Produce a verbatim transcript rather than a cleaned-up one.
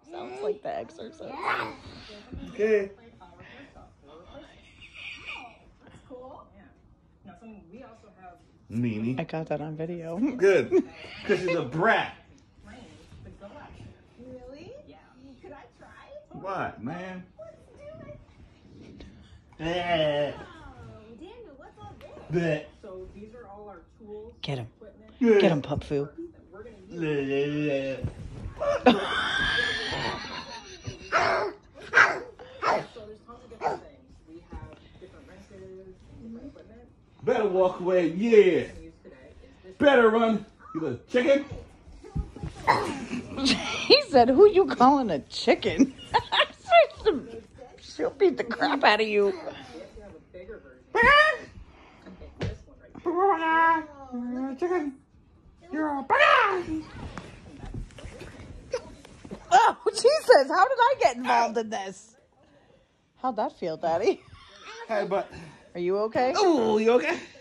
Sounds like The Exorcist. Okay. Meanie. I got that on video. Good. Because she's a brat. Really? Yeah. Could I try? What, man? Oh, Daniel, what's all this? So these are all our tools. Get him. Equipment. Get him, Pup Foo. That we're gonna use. So there's tons of different things. We have different wrenches, different equipment. Better walk away, yeah. We're gonna use today is this. Better run. You little chicken. He said, who you calling a chicken? She'll beat the crap out of you. We actually have a bigger version. I think this one right here. Chicken. You're a Oh, Jesus. How did I get involved in this? How'd that feel, Daddy? Hey, but. Are you okay? Oh, you okay?